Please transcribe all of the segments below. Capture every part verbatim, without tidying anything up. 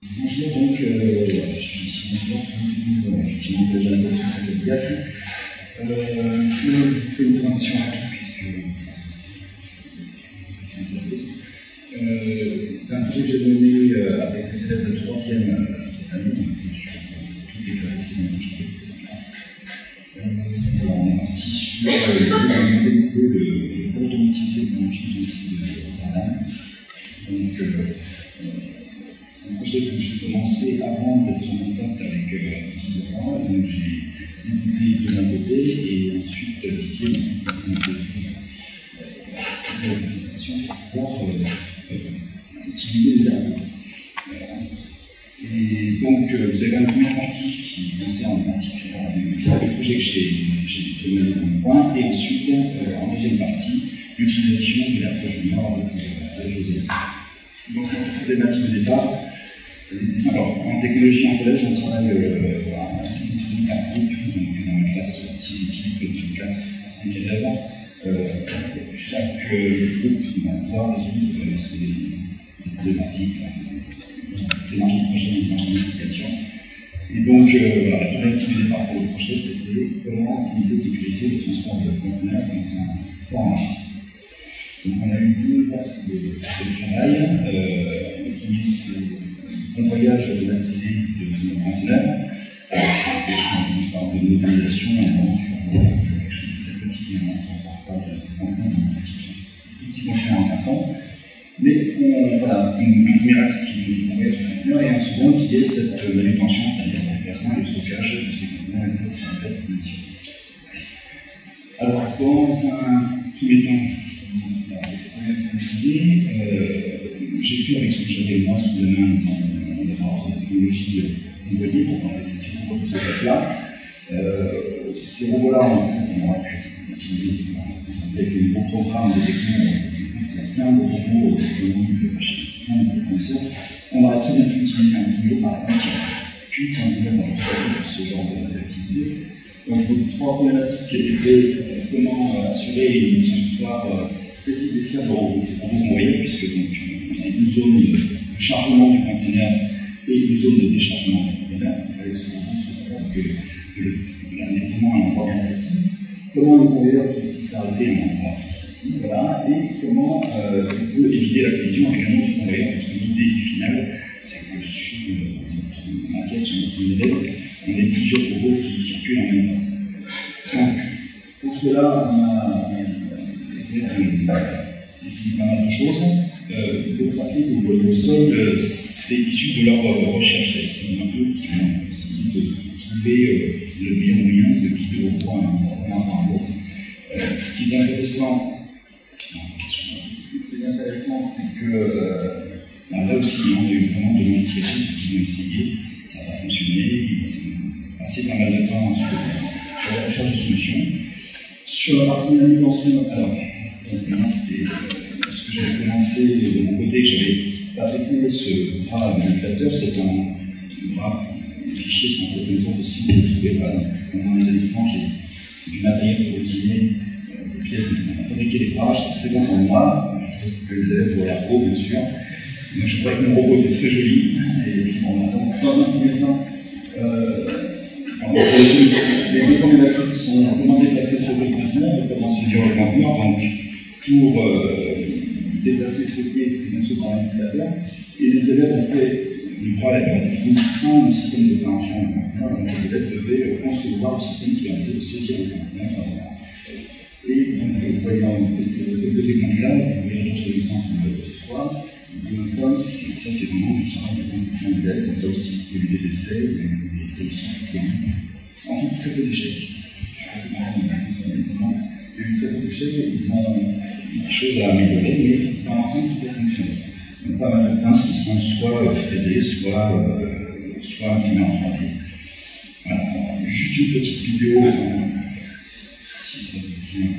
Bonjour, donc euh, je suis Simon Sport, je suis membre de la conférence académique. Euh, je vous fais une présentation rapide puisque c'est un peu la pause. Euh, d'un projet que j'ai mené euh, avec des élèves de troisième euh, cette année, donc sur toutes les phases de prise en charge de cette classe. Euh, on est parti sur euh, moderniser le automatiser le management de Rotterdam. Donc, euh, c'est un projet que j'ai commencé avant d'être en contact avec Didier Leroy, donc j'ai débuté de mon côté et ensuite Didier m'a proposé une documentation pour pouvoir euh, euh, utiliser les cerveaux. Et donc euh, vous avez une première partie qui concerne particulièrement le projet que j'ai mené dans le coin, et ensuite euh, en deuxième partie l'utilisation de l'approche junior avec, euh, avec les élèves. Donc, la problématique de départ, alors, en technologie en collège, on travaille euh, à un par groupe, donc dans la classe, il y a six équipes de quatre à cinq élèves. Euh, chaque euh, groupe doit résoudre euh, ces problématiques, démarche de projet, démarche d'investigation. Et donc, euh, voilà, la problématique de départ pour le projet, c'était comment optimiser, sécuriser le transport de conteneurs dans un port marchand. Donc on a eu deux axes de, de travail. Euh, le premier, c'est un voyage automatisé de nos conteneurs. Euh, quand je parle de modélisation, on est sur quelque chose de très petit, on ne transporte pas de conteneurs, un petit conteneur en carton. Mais on, voilà, un, un premier axe qui est le voyage de conteneurs, et un second qui est cette manutention, c'est-à-dire le déplacement et le stockage de ces conteneurs et cette sur la destination. Alors, dans un premier temps, Euh, j'ai fait avec ce que j'avais moi sous la main dans le laboratoire de technologie envoyé pour parler de cette étape-là. Euh, ces robots-là, en fait, on aurait pu utiliser, on a fait un gros programme de technologie, il y a plein de robots disponibles chez plein de fournisseurs. On aurait très bien pu utiliser un Timio, par exemple, qui a pu conduire pour ce genre d'activité. Donc, les trois problématiques étaient comment assurer une trajectoire précise et fiable au moyen, puisque donc, on a une zone de chargement du conteneur et une zone de déchargement du conteneur. Il fallait se rendre que, que l'un est vraiment un endroit bien précis. Comment le conveyeur peut s'arrêter à un endroit précis, voilà, et comment euh, on peut éviter la collision avec un autre conveyeur, parce que l'idée finale, c'est que sur notre maquette, sur notre modèle, on ait plusieurs robots qui circulent en même temps. Donc, pour cela, on a essayé pas mal de choses. Euh, le tracé que vous voyez au sol, euh, c'est issu de leur euh, recherche. C'est un peu qui ont essayé de trouver euh, le meilleur moyen de guider au point d'un à l'autre. Euh, ce qui est intéressant, ce qui est intéressant, c'est que euh, là aussi, on a eu vraiment de l'investigation, ce qu'ils ont essayé, ça n'a pas fonctionné, ils ont passé pas mal de temps sur, sur la recherche de solutions. Sur la partie manutention, alors, moi, c'est euh, ce que j'avais commencé de mon côté, j'avais fabriqué ce bras manipulateur, c'est un bras fichier sur ma connaissance aussi, vous le trouvez pas. Dans mon établissement, j'ai du matériel pour usiner euh, des pièces, pour fabriquer des bras, j'étais très content de moi, jusqu'à ce que les élèves voient l'air beau, bien sûr. Donc, je croyais que mon robot était très joli, et puis bon, donc, dans un premier temps, euh, alors, les deux problématiques sont comment déplacer ce conteneur, comment saisir le conteneur. Donc, pour euh, déplacer ce pied, c'est bien sûr par l'utilisateur. Et les élèves ont fait le bras est défini sans le système d'opération du conteneur. Donc, les élèves devaient concevoir le système qui permettait de saisir le conteneur. Et donc, vous voyez dans quelques exemples là, vous verrez d'autres exemples ce soir. Donc, ça, c'est vraiment du travail de conception de l'aide. Donc, là aussi, il y a eu des essais, des réussites. En fait, très peu d'échecs. Je ne sais pas comment ça comment. Il y a eu très peu d'échecs, ils ont des choses à améliorer, mais dans l'ensemble, tout a fonctionné. Donc, pas mal de pinces qui sont soit fraisées, soit, euh, soit imprimées en trois D. Voilà. Alors, juste une petite vidéo, euh, si ça vous vient.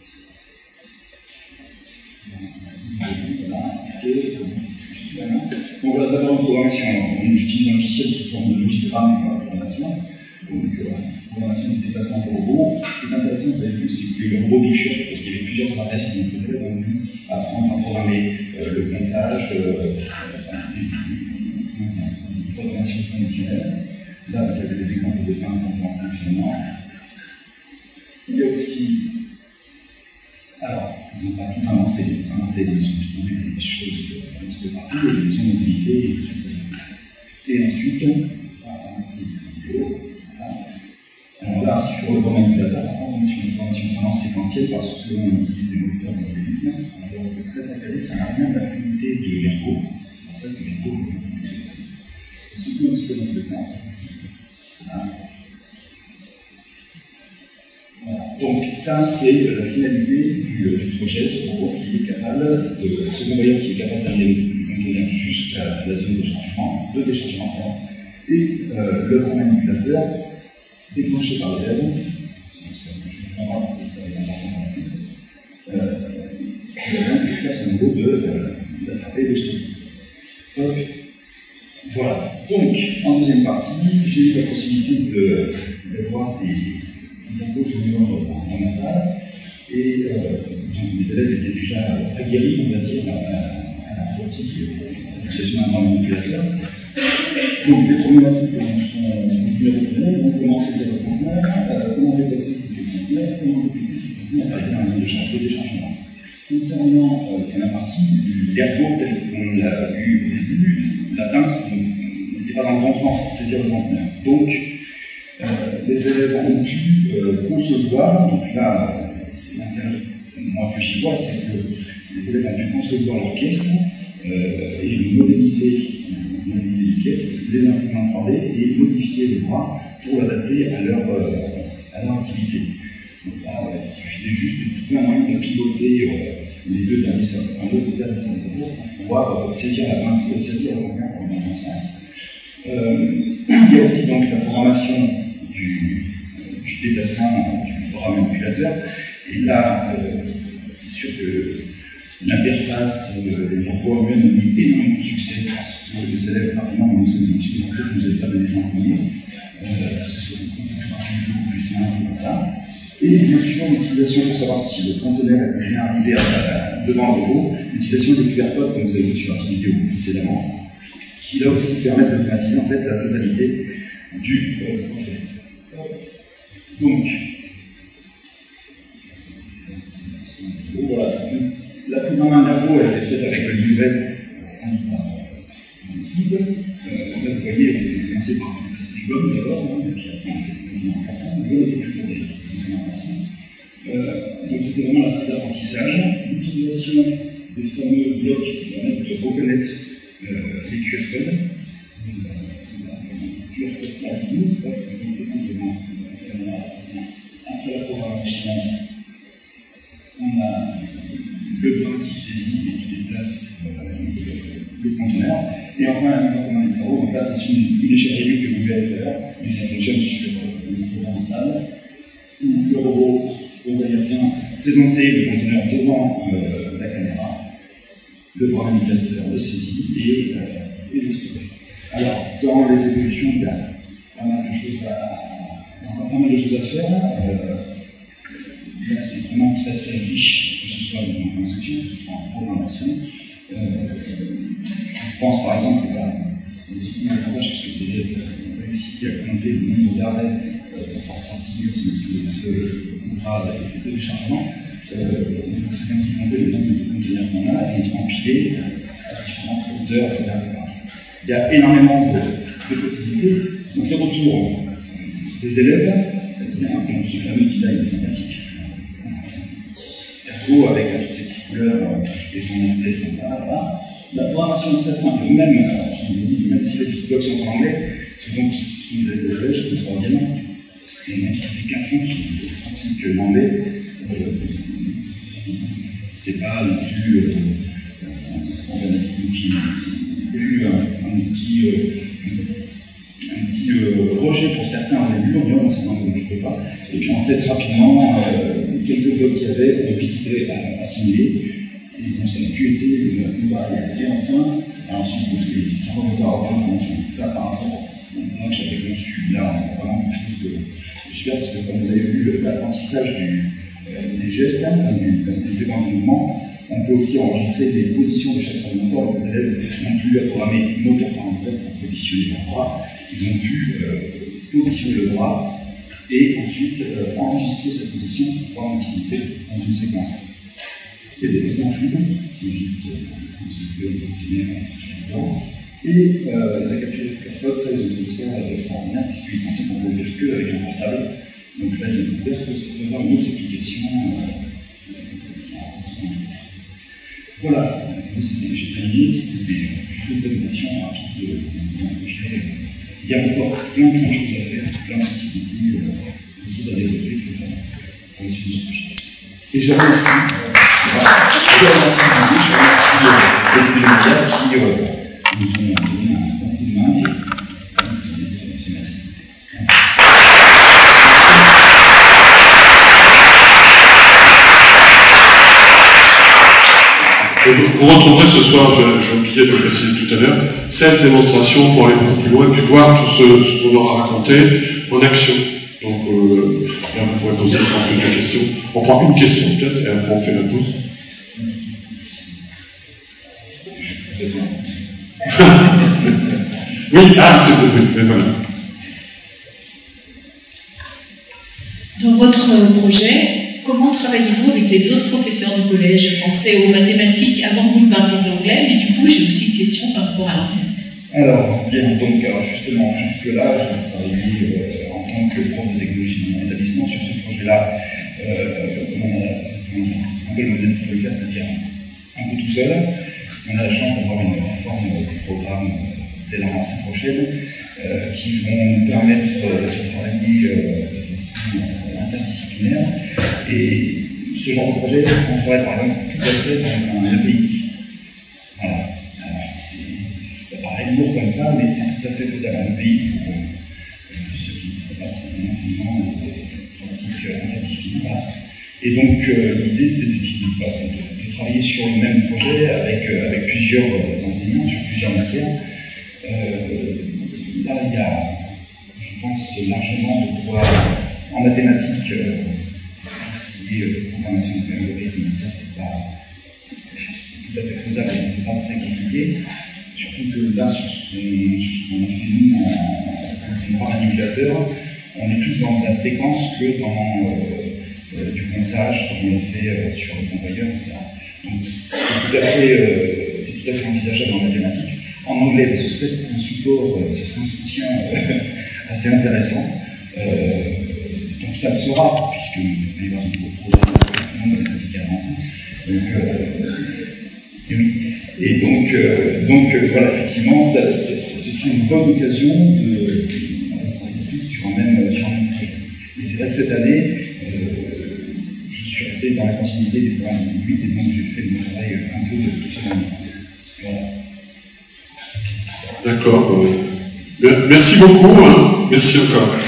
Voilà. Et, voilà. Donc, là, d'abord, une programmation. Alors, j'utilise un logiciel sous forme de logigramme pour la programmation. Donc, euh, programmation de déplacement pour robot. Ce qui est intéressant, vous avez vu, c'est que le robot bifurque parce qu'il y avait plusieurs arrêts. Donc, les élèves ont dû apprendre à programmer euh, le comptage, euh, enfin, une programmation conditionnelle. Là, vous avez des exemples de pinces en fonctionnement. Il y a aussi, alors, ils n'ont pas tout inventé, ils ont inventé des choses un petit peu partout, et ils ont utilisé. Et ensuite, ici, alors là, sur le grand manipulateur, on est sur une formation vraiment séquentielle parce qu'on utilise des moteurs de modélisme. C'est très saccadé, ça n'a rien de la fluidité de l'ergo. C'est pour ça que l'ergo, c'est soutenu un petit peu dans tous les sens. Voilà. Voilà. Donc, ça, c'est la finalité du, du projet, ce robot qui est capable de, ce convoyeur qui est capable d'amener le conteneur jusqu'à la zone de chargement, de déchargement, et euh, le grand manipulateur déclenché par l'élève, c'est pour ça que je vais voir que ça est important dans la scène, l'élève peut faire son boulot d'attraper et de stopper. Donc, voilà. Donc, en deuxième partie, j'ai eu la possibilité d'avoir de, des, des échos juniors dans, dans ma salle, et euh, donc les élèves étaient déjà aguerris, on va dire, à, à la robotique et à l'accession d'un grand manipulateur. Donc, les problématiques sont venues à donc comment saisir le conteneur, euh, comment déplacer ce conteneur, comment déclencher ce conteneur avec un de déchargement. Concernant euh, la partie d'ergo telle qu'on l'a vu au début, la pince n'était pas dans le bon sens pour saisir le conteneur. Donc, euh, les élèves ont pu euh, concevoir, donc là, c'est l'intérêt, moi que j'y vois, c'est que les élèves ont pu concevoir leurs pièces euh, et modéliser. Modéliser les pièces, les imprimer en trois D et modifier le bras pour l'adapter à leur, euh, à leur activité. Donc là, euh, il suffisait juste de trouver un moyen de pivoter euh, les deux derniers cercles, enfin deux derniers cercles pour pouvoir euh, saisir la pince, saisir le conteneur dans le bon sens. Euh, il y a aussi donc la programmation du, euh, du déplacement du bras manipulateur. Et là, euh, c'est sûr que l'interface, euh, l'ergo lui-même a eu énormément de succès parce que les élèves rapidement ont dit que en fait, vous n'avez pas donné ça en premier, euh, parce que c'est beaucoup plus rapide, beaucoup plus simple. Voilà. Et bien sûr, l'utilisation pour savoir si le conteneur était bien arrivé à, à, devant le robot, l'utilisation des Q R codes, comme vous avez vu sur la vidéo précédemment, qui là aussi permettent d'automatiser en fait la totalité du euh, projet. Donc, voilà. La prise en main de l'ergo a été faite avec le livret fourni par l'équipe. Euh, là, vous voyez, on a commencé par déplacer des gommes d'abord, hein, et puis après on fait des mouvements importants. Les gommes étaient plus lourdes, euh, donc c'était vraiment la phase d'apprentissage. L'utilisation des fameux blocs qui permettent de reconnaître euh, les Q R codes. Q R code là, nous, on présente devant la caméra. Après la programmation, on a le bras qui saisit et qui déplace euh, le, le conteneur. Et enfin, la mise en commun des travaux. Donc là, c'est sur une, une échelle réduite que vous verrez faire, mais ça fonctionne sur euh, le micro rentable, où le robot vient présenter le conteneur devant euh, la caméra, le bras manipulateur le saisit et, euh, et le stopper. Alors, dans les évolutions, il y a pas mal de choses à, encore pas mal de choses à faire. Euh, Là, c'est vraiment très très riche, que ce soit en conception, que ce soit en programmation. Euh, je pense par exemple au système d'avantage, puisque les élèves ont réussi à compter le nombre d'arrêts euh, pour faire sortir ce bras de téléchargement. Euh, donc, c'est ainsi compter le nombre de conteneurs qu'on a et empiler à différentes hauteurs, et cetera, et cetera. Il y a énormément de, de possibilités. Donc, le retour des élèves, eh bien, donc, ce fameux design sympathique. Ergo avec toutes ces petites couleurs et son aspect sympa. Voilà. La programmation est très simple, même, euh, même si les petits blocs sont en anglais, parce que donc ce sont des élèves de collège, le troisième, et même si ça fait quatre ans qu'ils pratiquent l'anglais, euh, c'est pas non plus euh, un transport qui a eu un, un petit, euh, un petit euh, rejet pour certains au début, on dit non, c'est un anglais, je ne peux pas. Et puis en fait, rapidement, euh, quelques blocs qu'il y avait ont vite été assimilés. Et donc ça n'a plus été une barrière. Et enfin, ensuite, les cinq moteurs à point, ça par rapport à moi que j'avais conçu, là, on a vraiment quelque chose de, de super, parce que comme vous avez vu l'apprentissage euh, des gestes, enfin, du, des éléments de mouvement, On peut aussi enregistrer les positions de chaque salle de moteur. Les élèves n'ont plus à programmer moteur par moteur pour positionner leur bras. Ils ont pu euh, positionner le bras et ensuite euh, enregistrer cette position pour pouvoir l'utiliser dans une séquence. Les déplacements fluides, qui évitent euh, de se trouver de avec ce genre. Et euh, la capture de code, ça, ils ont fait ça extraordinaire, puisqu'ils pensaient qu'on pouvait le faire que avec un portable. Donc là, ils ont découvert que ça peut avoir une autre application. Euh, voilà, j'ai terminé, c'était juste une présentation rapide d'un projet. Il y a encore plein, plein de choses à faire, plein de possibilités, euh, de choses à développer pour, pour la suite de ce projet. Et je remercie, euh, je remercie Didier, je remercie euh, les médias qui euh, nous ont donné un bon coup de main et ont utilisé ce, ce matériel. Et vous, vous retrouverez ce soir, j'ai oublié de le préciser tout à l'heure, seize démonstrations pour aller beaucoup plus loin et puis voir tout ce, ce qu'on aura raconté en action. Donc euh, là, vous pourrez poser encore plus de questions. On prend une question peut-être et après on fait la pause. Oui, ah, c'est le voilà. Dans votre projet, comment travaillez-vous avec les autres professeurs du collège? Je pensais aux mathématiques avant que vous me parliez de l'anglais, mais du coup, j'ai aussi une question par rapport à l'anglais. Alors, bien, donc, alors justement, jusque-là, j'ai travaillé euh, en tant que prof de technologie dans mon établissement sur ce projet-là. Euh, on a un peu le modèle pour le faire, c'est-à-dire un peu tout seul. On a la chance d'avoir une réforme des programmes dès la rentrée prochaine euh, qui vont nous permettre euh, de travailler euh, de façon euh, interdisciplinaire. Et ce genre de projet, on travaille par exemple tout à fait dans un E P I. Voilà. Alors, ça paraît lourd comme ça, mais c'est tout à fait faisable. Un E P I pour euh, ceux qui ne savent pas, c'est un enseignement de pratique interdisciplinaire. Et donc, euh, l'idée, c'est de, de, de travailler sur le même projet avec, euh, avec plusieurs euh, enseignants, sur plusieurs matières. Euh, là, il y a, je pense, largement de quoi, en mathématiques, euh, ce qui est euh, programmation de algorithmes, ça, c'est pas, c'est tout à fait faisable et pas très compliqué. Surtout que là, sur ce qu'on a fait nous en, en programme manipulateur, on est plus dans la séquence que dans euh, Euh, du montage, comme on l'a fait euh, sur le convoyeur, et cetera. Donc c'est tout à fait, euh, c'est tout à fait envisageable en mathématiques. En anglais, ce serait un support, euh, ce serait un soutien euh, assez intéressant. Euh, donc ça le sera, puisque il va y avoir un nouveau programme pour tout le monde dans les syndicats d'enfants. Donc, euh, et oui. Et donc, euh, donc euh, voilà, effectivement, ça, ce, ce serait une bonne occasion de travailler tous sur un même, sur un même projet. Et c'est vrai que cette année, je suis resté dans la continuité des programmes de huit et donc j'ai fait mon travail un peu de tout ça. Voilà. D'accord. Merci beaucoup. Hein. Merci encore.